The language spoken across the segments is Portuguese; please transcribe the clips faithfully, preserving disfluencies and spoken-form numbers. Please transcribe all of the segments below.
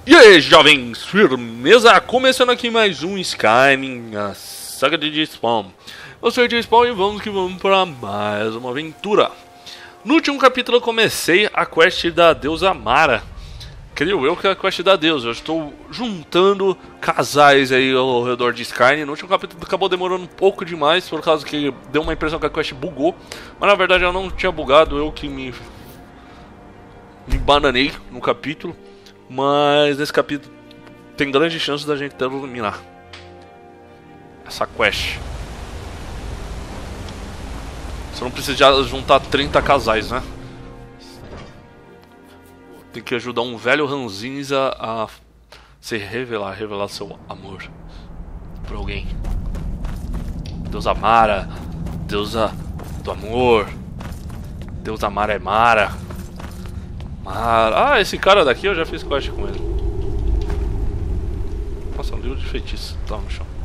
E aí, jovens, firmeza? Começando aqui mais um Skyrim, a saga de Despawn. Eu sou o Despawn e vamos que vamos para mais uma aventura. No último capítulo eu comecei a quest da deusa Mara. Creio eu que é a quest da deusa. Eu estou juntando casais aí ao redor de Skyrim. No último capítulo acabou demorando um pouco demais, por causa que deu uma impressão que a quest bugou. Mas na verdade ela não tinha bugado, eu que me, me bananei no capítulo. Mas nesse capítulo tem grande chance da gente terminar essa quest. Você não precisa juntar trinta casais, né? Tem que ajudar um velho ranzinza a se revelar, revelar seu amor por alguém. Deusa Mara, deusa do amor. Deusa Mara é Mara. Mara. Ah, esse cara daqui eu já fiz quest com ele. Nossa, um livro de feitiço. Tá no chão.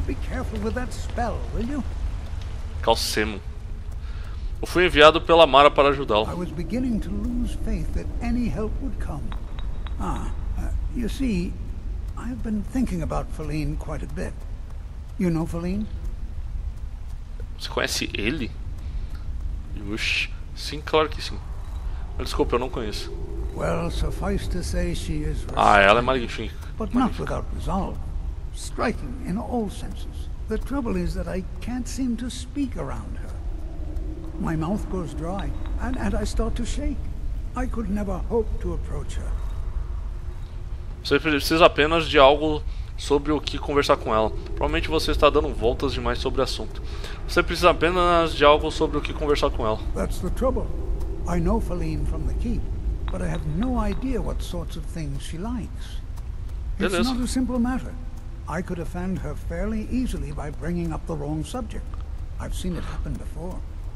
Calcemo. Eu fui enviado pela Mara para ajudá-lo. I was beginning to lose faith that any help would come. Ah, uh, you see, I've been thinking about Faline quite a bit. You know Faline? Você conhece ele? Ux, sim, claro que sim. Desculpa, eu não conheço. Well, suffice to say she is Ah, ela é magnífica. But not without resolve. Striking in all senses. The trouble is that I can't seem to speak around her. My mouth goes dry, and, and I start to shake. I could never hope to approach her. Você precisa apenas de algo sobre o que conversar com ela. Provavelmente você está dando voltas demais sobre o assunto. Você precisa apenas de algo sobre o que conversar com ela. That's the trouble. I know Faline from the keep, but I have no idea what sorts of things she likes. It's Beleza. not a simple matter. I could offend her fairly easily by bringing up the wrong subject. I've seen it happen before.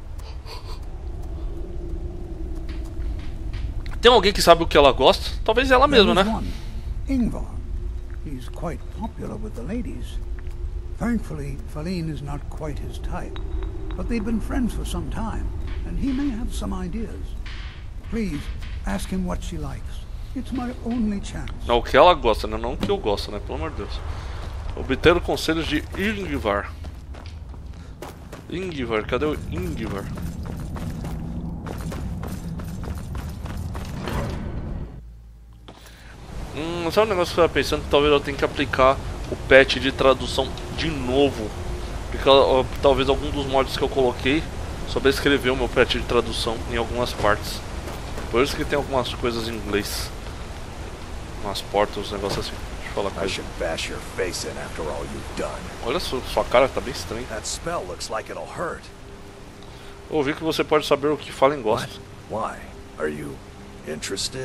Tem alguém que sabe o que ela gosta? Talvez ela mesma, né? One, Ingvar. He's quite popular with the ladies. Thankfully, Faline is not quite his type, but they've been friends for some time, and he may have some ideas. Please, ask him what she likes. It's my only chance. Não, o que ela gosta, né? Não o que eu gosto, né? Pelo amor de Deus. Obter conselhos de Ingvar. Ingvar, cadê o Ingvar? Hum, sabe um negócio que eu estava pensando? Talvez eu tenha que aplicar o patch de tradução de novo. Porque ó, talvez algum dos mods que eu coloquei sobrescreveu o meu patch de tradução em algumas partes. Por isso que tem algumas coisas em inglês. Umas portas, uns negócios assim. Deixa eu falar com ele. Olha só, sua cara tá bem estranha. Eu ouvi que você pode saber o que fala em gosto. Why? Are you interested?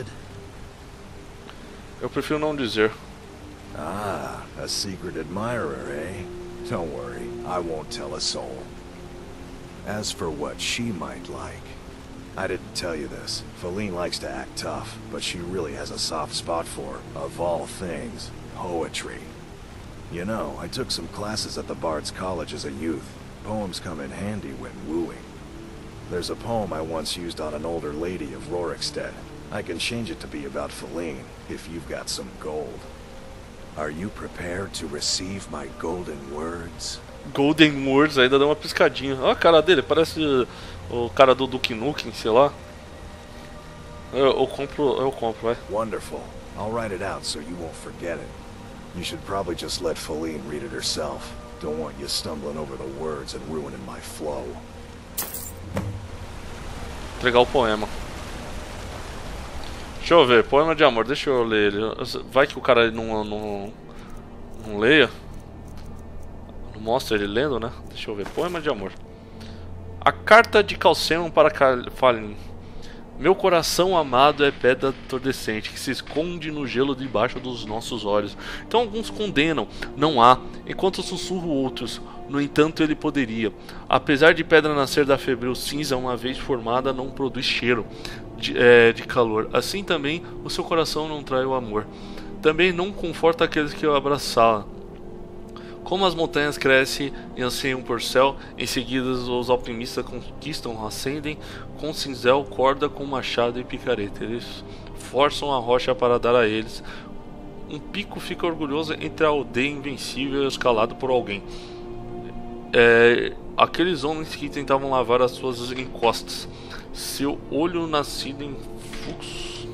Eu prefiro não dizer. Ah, a secret admirer, eh? Don't worry, I won't tell a soul. As for what she might like, I didn't tell you this. Faline likes to act tough, but she really has a soft spot for, of all things, poetry. You know, I took some classes at the Bard's College as a youth. Poems come in handy when wooing. There's a poem I once used on an older lady of Rorikstead. I can change it to be about Faline, if you've got some gold. Are you prepared to receive my golden words? Golden Words, ainda deu uma piscadinha. Olha a cara dele, parece o cara do Duke Nukem, sei lá. Eu, eu compro, eu compro, vai. Wonderful. I'll write it out so you won't forget it. You should probably just let Faline read it herself. Don't want you stumbling over the words and ruining my flow. Entregar o poema. Deixa eu ver, poema de amor, deixa eu ler ele. Vai que o cara não, não, não leia. Não mostra ele lendo, né? Deixa eu ver, poema de amor. A carta de Calcemo para Faline. Meu coração amado é pedra tordescente que se esconde no gelo debaixo dos nossos olhos. Então alguns condenam, não há, enquanto sussurro outros. No entanto ele poderia. Apesar de pedra nascer da febril cinza, uma vez formada não produz cheiro de, é, de calor. Assim também o seu coração não trai o amor. Também não conforta aqueles que o abraçaram. Como as montanhas crescem e anseiam por céu, em seguida os alpinistas conquistam, ascendem com cinzel, corda, com machado e picareta. Eles forçam a rocha para dar a eles Um pico fica orgulhoso entre a aldeia invencível escalado por alguém. É, aqueles homens que tentavam lavar as suas encostas. Seu olho nascido em fluxo.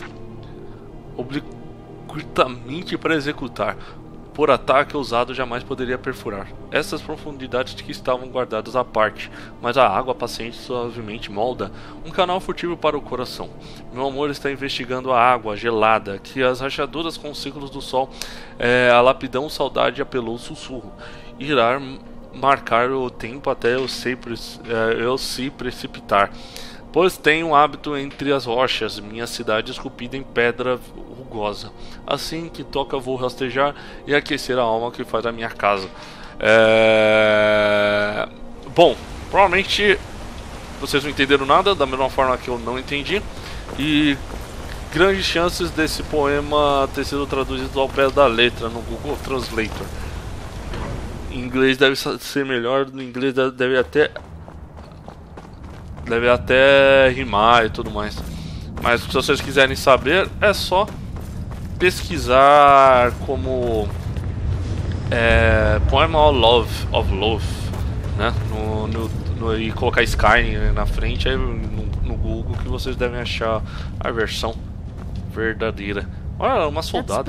Obliquamente para executar. Por ataque ousado jamais poderia perfurar. Essas profundidades que estavam guardadas à parte, mas a água paciente suavemente molda um canal furtivo para o coração. Meu amor está investigando a água gelada, que as rachaduras com os ciclos do sol, é, a lapidão saudade apelou sussurro. Irá marcar o tempo até eu sei, é, eu se precipitar. Pois tenho um hábito entre as rochas, minha cidade esculpida em pedra rugosa. Assim que toca vou rastejar e aquecer a alma que faz a minha casa. É... Bom, provavelmente vocês não entenderam nada, da mesma forma que eu não entendi. E grandes chances desse poema ter sido traduzido ao pé da letra no Google Translator. Em inglês deve ser melhor, no inglês deve até... Deve até rimar e tudo mais. Mas se vocês quiserem saber, é só pesquisar como é, Poem of Love, of Love, né? No, no, no, e colocar Skyrim na frente aí no, no Google que vocês devem achar a versão verdadeira. Olha, uma soldada.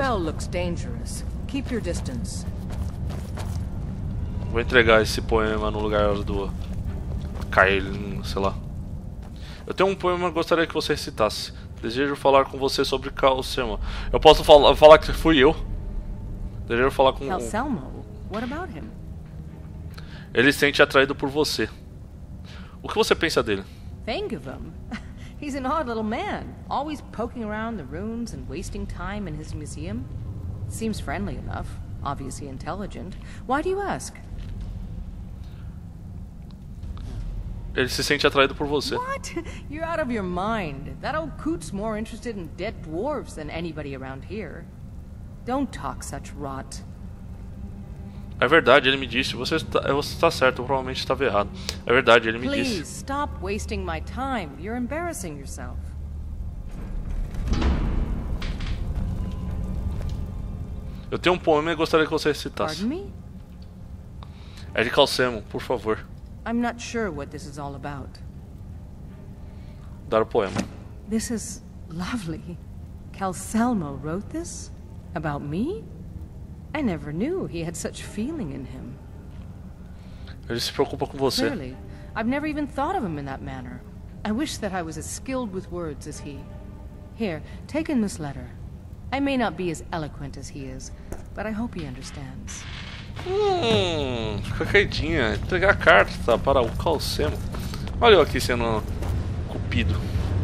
Vou entregar esse poema no lugar do Kyle, sei lá. Eu tenho um poema que gostaria que você recitasse. Desejo falar com você sobre Calcelmo. Eu posso falar, falar que fui eu? Desejo falar com... Calcelmo? What about him? Ele se sente atraído por você. O que você pensa dele? Think of him. He's an odd little man, always poking around the ruins and wasting time in his museum. Seems friendly enough, obviously intelligent. Why do you ask? Ele se sente atraído por você. What? You're out of your mind. That old coot's more interested in dead dwarves than anybody around here. Don't talk such rot. É verdade, ele me disse. Você está, você está certo, eu provavelmente estava errado. É verdade, ele me Please, disse. stop wasting my time. You're embarrassing yourself. Eu tenho um poema e gostaria que você recitasse. Pardon me? É de Calcelmo, por favor. I'm not sure what this is all about. Dar o poema. This is lovely. Calcelmo wrote this? About me? I never knew he had such feeling in him. Ele se preocupa com você. Clearly, I've never even thought of him in that manner. I wish that I was as skilled with words as he. Here, take in this letter. I may not be as eloquent as he is, but I hope he understands. Hum, fica quietinha. Entregar a carta para o Calcelmo. Olha eu aqui sendo cupido.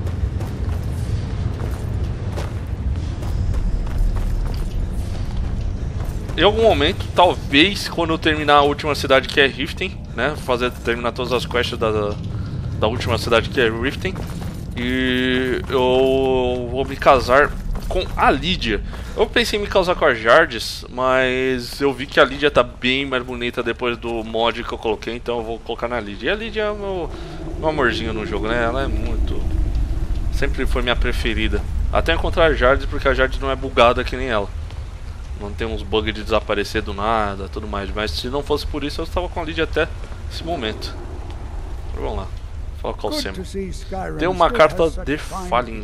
Em algum momento, talvez quando eu terminar a última cidade que é Riften, né? Fazer terminar todas as quests da, da última cidade que é Riften. E eu vou me casar com a Lídia. Eu pensei em me casar com a Jardes, mas eu vi que a Lídia tá bem mais bonita depois do mod que eu coloquei, então eu vou colocar na Lídia. E a Lídia é o meu, meu amorzinho no jogo, né? Ela é muito... Sempre foi minha preferida. Até encontrar a Jardes, porque a Jardes não é bugada que nem ela. Não tem uns bugs de desaparecer do nada, tudo mais. Mas se não fosse por isso, eu estava com a Lídia até esse momento. Então, vamos lá. Fala com o Calcelmo. Tem uma carta de Falin.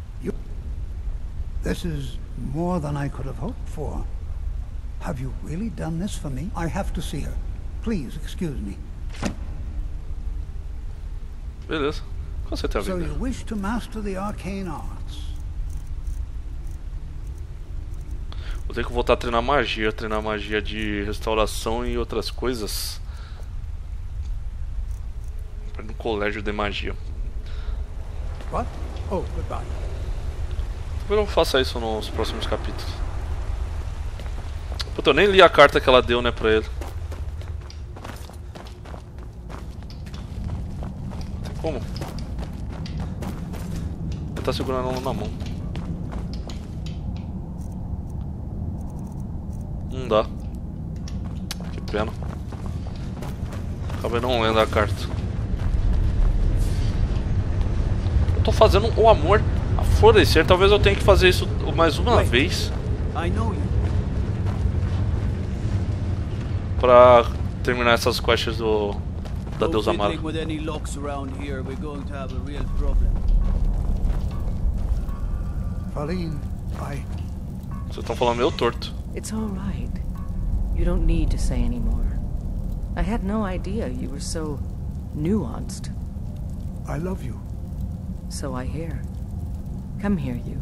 This is more than I could have hoped for. Have you really done this for me? I have to see her. Please, excuse me. Beleza. Qual você tem a So ver? you wish to master the arcane arts? Vou ter que voltar a treinar magia, treinar magia de restauração e outras coisas. Para ir no colégio de magia. What? Oh, goodbye. Talvez eu faça isso nos próximos capítulos. Puta, eu nem li a carta que ela deu, né, pra ele. Tem como? Ele tá segurando ela na mão. Não dá. Que pena. Acabei não lendo a carta. Eu tô fazendo o amor a florescer. Talvez eu tenha que fazer isso mais uma vez. I know you. Pra terminar essas quests do da deusa Mara. With any locks around here, we're going to have a real problem. Faline, I... Vocês estão falando meio torto. It's all right. You don't need to say any more. I had no idea you were so nuanced. I love you. So I hear. Come here, you.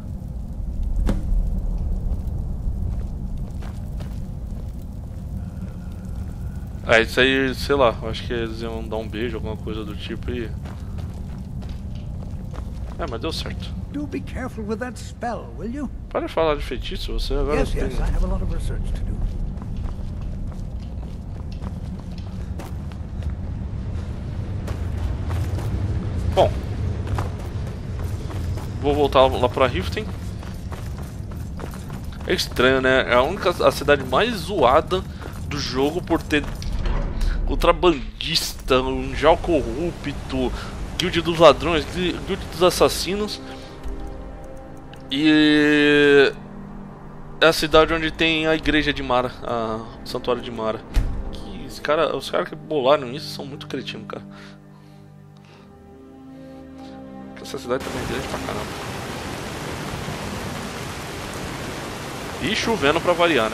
É, isso aí, sei lá, acho que eles iam dar um beijo, alguma coisa do tipo e... É, mas deu certo. Do be careful with that spell, will you? Para de falar de feitiço, você agora Yes, tem... yes, I have a lot of research to do. Bom, vou voltar lá pra Riften. É estranho, né? É a única a cidade mais zoada do jogo por ter contrabandista, um Jal corrupto, guilda dos ladrões, guilda dos assassinos. E é a cidade onde tem a igreja de Mara, a o santuário de Mara. Que os caras os cara que bolaram isso são muito cretinos, cara. Essa cidade também é grande pra caramba. E chovendo pra variar, né?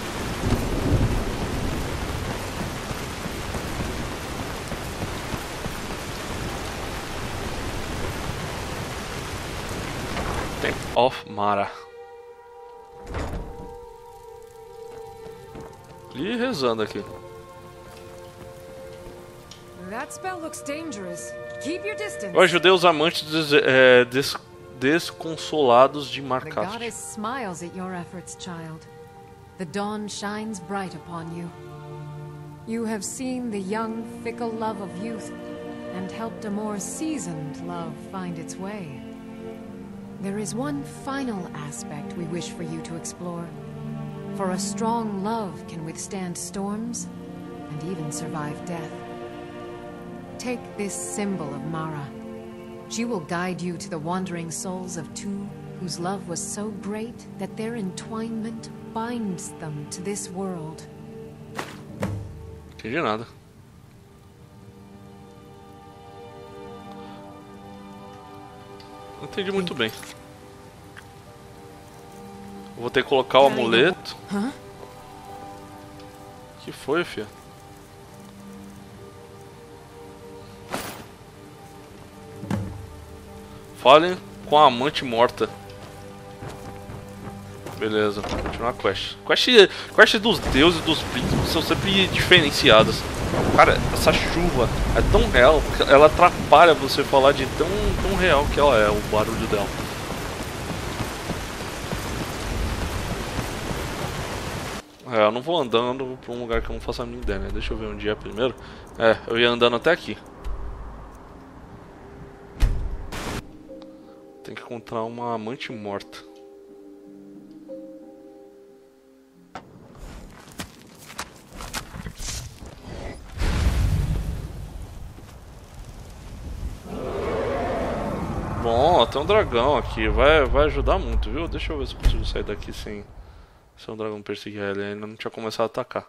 Temple of Mara. E rezando aqui. That spell looks dangerous. Keep your distance. Eu ajudei os amantes des, é, des, desconsolados de The Marcast. goddess smiles at your efforts, child. The dawn shines bright upon you. You have seen the young, fickle love of youth and helped a more seasoned love find its way. There is one final aspect we wish for you to explore. For a strong love can withstand storms and even survive death. Take this symbol of Mara. She will guide you to the wandering souls of two whose love was so great that their entwinement binds them to this world. Entendi nada. Não entendi muito bem. Vou ter que colocar o amuleto. Hã? Que foi, filha? Falem com a amante morta. Beleza, vou continuar a quest. Quest. Quest dos deuses e dos príncipes são sempre diferenciadas. Cara, essa chuva é tão real que ela atrapalha você falar de tão, tão real que ela é, o barulho dela. É, eu não vou andando pra um lugar que eu não faço a minha ideia, né? Deixa eu ver onde é primeiro. É, eu ia andando até aqui. Tem que encontrar uma amante morta. Bom, tem um dragão aqui, vai, vai ajudar muito, viu? Deixa eu ver se eu consigo sair daqui sem, sem o dragão perseguir ele, ele ainda não tinha começado a atacar.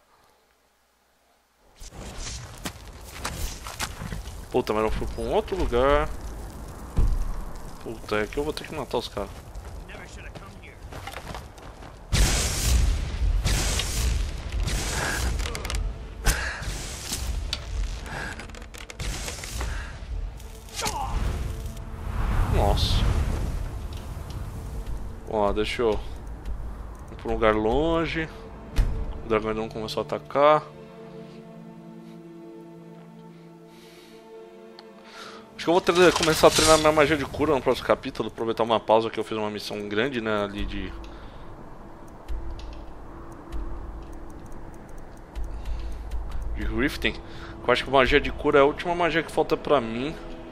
Puta, mas eu fui pra um outro lugar. Puta, é que eu vou ter que matar os caras. Nossa. Ó, deixa eu ir pra um lugar longe. O dragão ainda não começou a atacar. Acho que eu vou tre- começar a treinar minha magia de cura no próximo capítulo. Aproveitar uma pausa que eu fiz uma missão grande, né, ali de... de Riften. Eu acho que a magia de cura é a última magia que falta pra mim.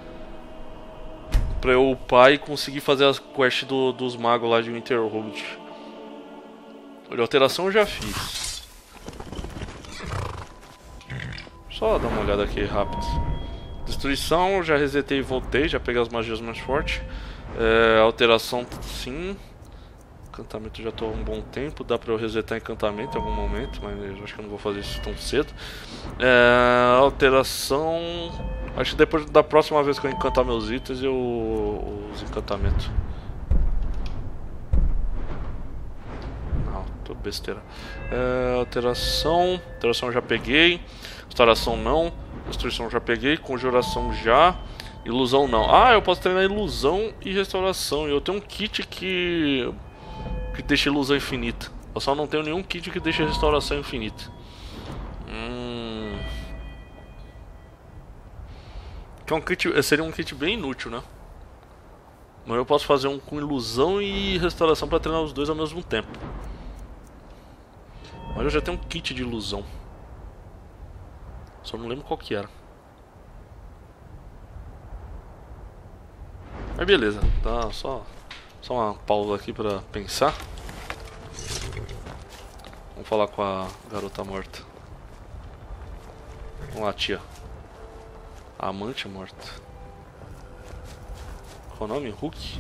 Pra eu upar e conseguir fazer as quests do, dos magos lá de Winterhold. De alteração eu já fiz. Só dar uma olhada aqui rápido. Destruição, já resetei e voltei, já peguei as magias mais fortes. É, alteração sim. Encantamento já estou há um bom tempo. Dá pra eu resetar encantamento em algum momento, mas eu acho que eu não vou fazer isso tão cedo. É, alteração... Acho que depois da próxima vez que eu encantar meus itens eu uso encantamento. Não, tô besteira. É, alteração... Alteração eu já peguei. Restauração não. Destruição já peguei. Conjuração já. Ilusão não. Ah, eu posso treinar ilusão e restauração. E eu tenho um kit que... que deixa ilusão infinita. Eu só não tenho nenhum kit que deixa restauração infinita. Hum... Que é um kit, seria um kit bem inútil, né? Mas eu posso fazer um com ilusão e restauração para treinar os dois ao mesmo tempo. Mas eu já tenho um kit de ilusão. Só não lembro qual que era. Mas beleza, tá só, só uma pausa aqui pra pensar. Vamos falar com a garota morta. Vamos lá, tia. A amante morta. Qual o nome? Hulk?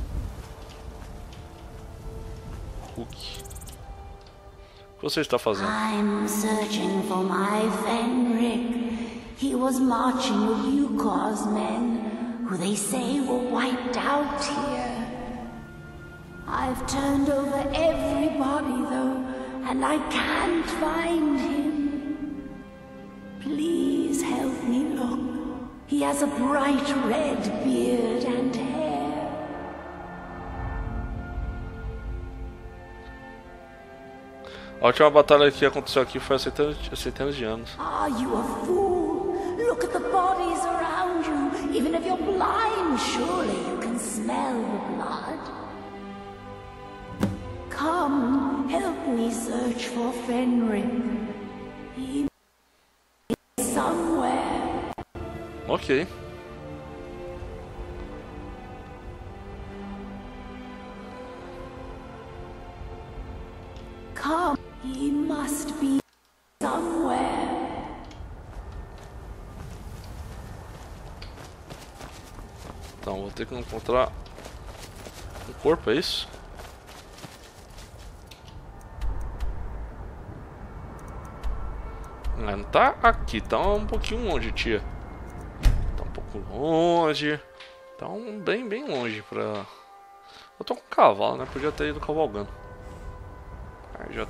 Hulk. O que você está fazendo? I'm searching for my Fenric. He was marching with Yukos men, who they say were wiped out here. I've turned over every body though, and I can't find him. Please help me look. He has a bright red beard and hair. A última batalha que aconteceu aqui foi há centenas, centenas de anos. Are you a fool? Look at the bodies around you. Even if you're blind, surely you can smell the blood. Come, help me search for Fenric. He is somewhere. Ok. Come, he must be somewhere. Então, vou ter que encontrar um corpo, é isso? Ah, não tá aqui, tá um pouquinho longe, tia. Tá um pouco longe. Tá um bem, bem longe pra... Eu tô com cavalo, né? Podia ter ido cavalgando. Aí já...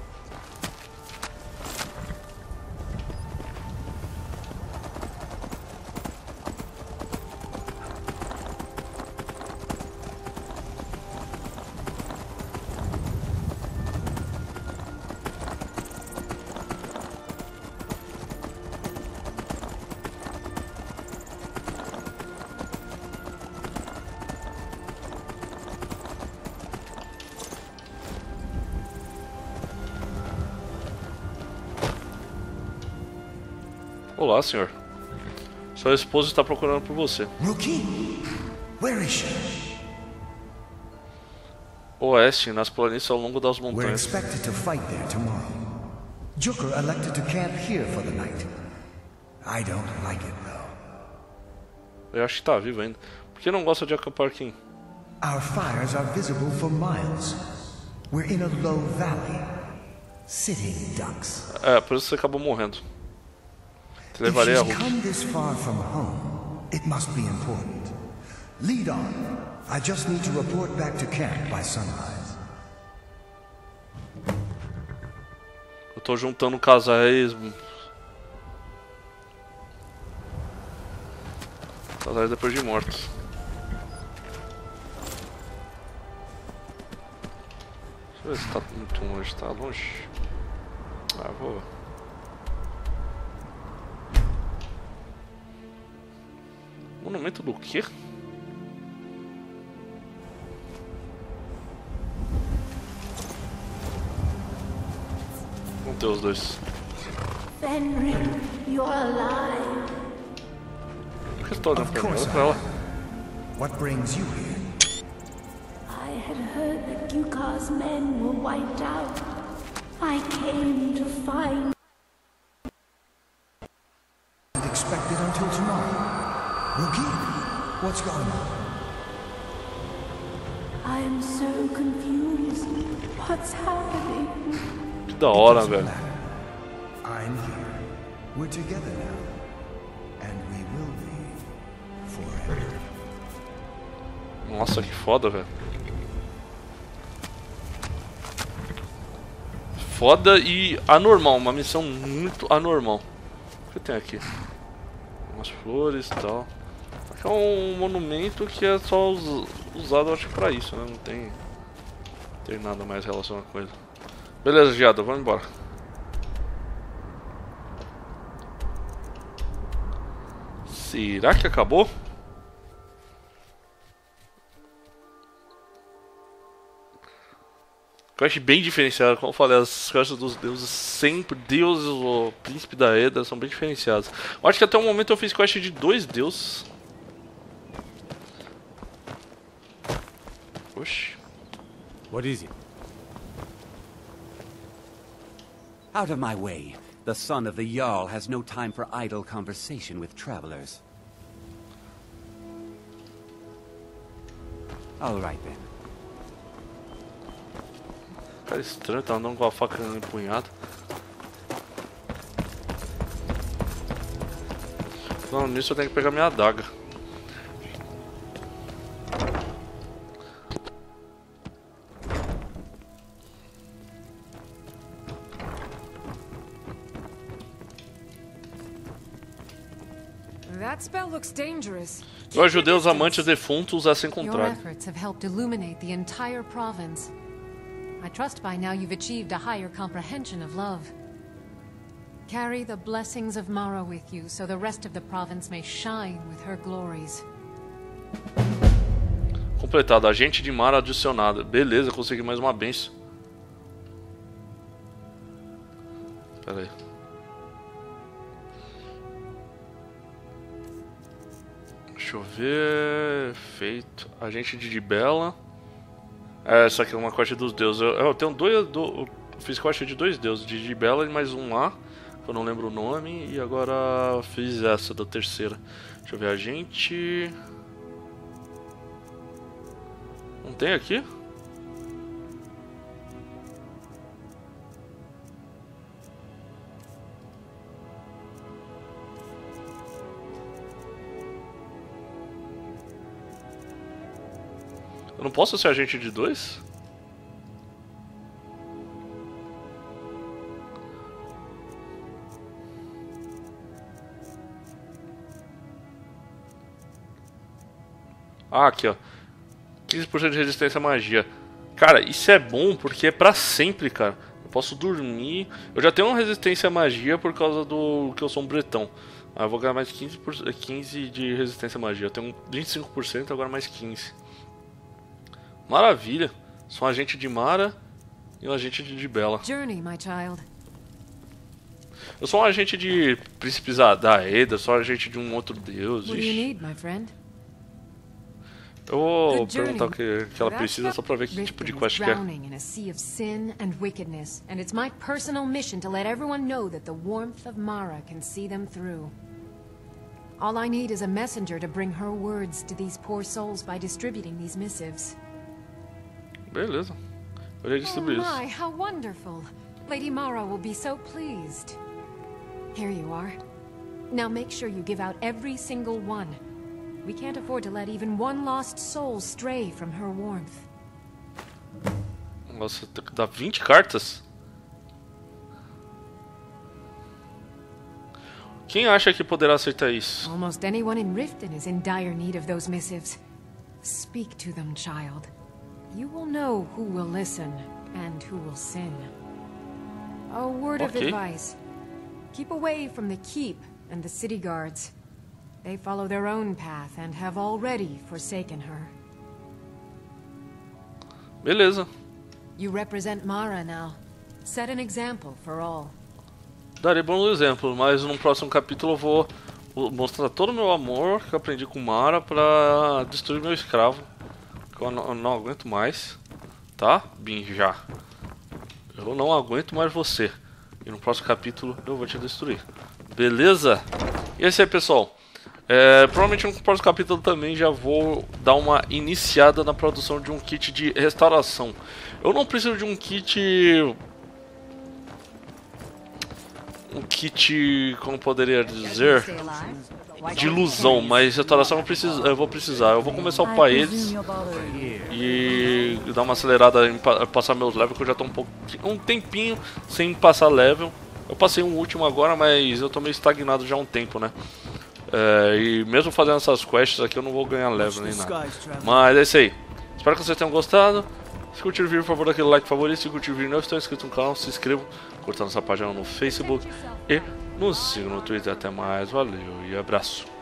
Olá, senhor. Sua esposa está procurando por você. Rookie? Where is she? Oeste, nas planícies ao longo das We're montanhas. expected to fight there tomorrow. Joker elected to camp here for the night. I don't like it though. Eu acho que tá vivo ainda. Por que não gosta de acampar aqui? Our fires are visible for miles. We're in a low valley. Sitting ducks. É, por isso você acabou morrendo. Te If levarei a she's Hulk. come this far from home, it must be important. Lead on. I just need to report back to camp by sunrise. Eu tô juntando casais. Casais depois de mortos. Deixa eu ver se tá muito longe. Tá longe? Ah, vou. Monumento do quê? Vamos ter os dois. Fenric, you're alive. Por que eu tô olhando Of pra mim? course Olha pra I ela. am. What brings you here? I had heard that Yukar's men were wiped out. I came to find... Not expected until tomorrow. Rookie? What's going on? I'm so confused. What's happening? Que da hora, velho. I'm here. We're together now. And we will be forever. Nossa, que foda, velho. Foda e anormal, uma missão muito anormal. O que tem aqui? Umas flores e tal. Aqui é um monumento que é só us usado, acho que pra isso, né? Não tem, não tem nada mais relacionado com ele. Beleza, Giada, vamos embora. Será que acabou? Quest bem diferenciada, como eu falei, as quests dos deuses sempre, deuses ou príncipe da Eda, são bem diferenciadas. Eu acho que até o momento eu fiz quest de dois deuses. Oxi. What is it? Out of my way. The son of the Jarl has no time for idle conversation with travelers. All right then. Cara estranho, tá andando com a faca empunhada. Falando nisso, eu tenho que pegar minha adaga. That spell looks dangerous. Eu ajudei os amantes defuntos a se Your encontrarem. efforts have helped illuminate the entire province. I trust by now you've achieved a higher comprehension of love. Carry the blessings of Mara with you so the rest of the province may shine with her glories. Completado, agente de Mara adicionada. Beleza, consegui mais uma benção. Pera aí. Deixa eu ver. Feito. Agente de Dibella. É, essa aqui é uma quest dos deuses. Eu, eu tenho dois. Do, eu fiz quest de dois deuses, de Dibella e mais um lá, que eu não lembro o nome. E agora fiz essa da terceira. Deixa eu ver, agente. Não tem aqui? Eu não posso ser agente de dois? Ah, aqui ó. quinze por cento de resistência à magia. Cara, isso é bom porque é pra sempre, cara. Eu posso dormir. Eu já tenho uma resistência à magia por causa do que eu sou um bretão. Ah, eu vou ganhar mais quinze, por... quinze de resistência à magia. Eu tenho vinte e cinco por cento, agora mais quinze. Maravilha. Sou um agente de Mara e um agente de Dibella. Journey, my child. Eu sou um agente de príncipes da Eda, sou um agente de um outro deus. What do you need, my friend? Eu vou perguntar o que, que ela precisa só pra ver que tipo de quest que é. Drowning in a sea of sin and wickedness, and it's my personal mission to let everyone know that the warmth of Mara can see them through. All I need is a messenger to bring her words to these poor souls by distributing these missives. Beleza. Eu já distribuí Oh isso. my, how wonderful. Lady Mara will be so pleased. Here you are. Now make sure you give out every single one. We can't afford to let even one lost soul stray from her warmth. Nossa, tem que dar vinte cartas? Quem acha que poderá acertar isso? Almost anyone in Riften is in dire need of those missives. Speak to them, child. You will know who will listen and who will sin. A word of Okay. advice. Keep away from the keep and the city guards. They follow their own path and have already forsaken her. Beleza. You represent Mara now. Set an example for all. Darei bons exemplos, mas no próximo capítulo eu vou mostrar todo o meu amor que eu aprendi com Mara pra destruir meu escravo. Que eu não, eu não aguento mais. Tá? Binja. Eu não aguento mais você. E no próximo capítulo eu vou te destruir. Beleza? E é isso aí, pessoal. É, provavelmente no próximo capítulo também já vou dar uma iniciada na produção de um kit de restauração. Eu não preciso de um kit... Um kit, como poderia dizer, de ilusão, mas restauração eu, preciso, eu vou precisar. Eu vou começar a upar eles e dar uma acelerada em passar meus levels, que eu já tô um, pouco, um tempinho sem passar level. Eu passei um último agora, mas eu tô meio estagnado já há um tempo, né? É, e mesmo fazendo essas quests aqui eu não vou ganhar level nem nada. Mas é isso aí. Espero que vocês tenham gostado. Se curtir o vídeo, por favor, daquele like favorito. Se curtir o vídeo e não estão inscritos no canal, se inscrevam. Curta nossa página no Facebook e nos sigam no Twitter. Até mais, valeu e abraço.